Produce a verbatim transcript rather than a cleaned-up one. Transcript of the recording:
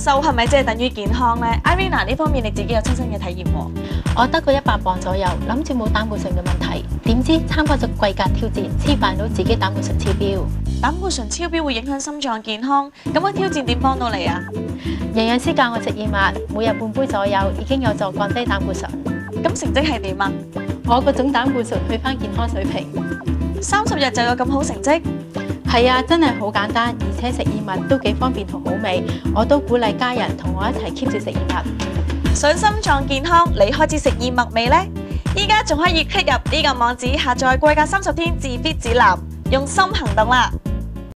瘦係咪即係等於健康呢 ？Irina 呢方面你自己有親身嘅體驗喎。 我得個一百磅左右，諗住冇膽固醇嘅問題，點知參加咗貴格挑戰，黐辦到自己膽固醇超標。 膽固醇超標會影響心臟健康，咁個挑戰點幫到你啊？ 營養師教我食燕麥，每日半杯左右，已經有助降低膽固醇。 咁成績係點啊？ 我個總膽固醇去返健康水平。 三十日就有咁好成績？ 係啊，真係好簡單，而且食燕麥都幾方便同好味。我都鼓勵家人同我一齊 keep 住食燕麥。 想心臟健康，你開始食燕麥未呢？依家仲可以 click 入呢個網址下載貴格三十天自 fit 指南，用心行動啦！